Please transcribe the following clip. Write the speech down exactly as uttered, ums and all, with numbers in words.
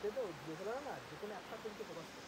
তো ডিএসএলআর না যে কোনো একটা ফোনকে ফোকাস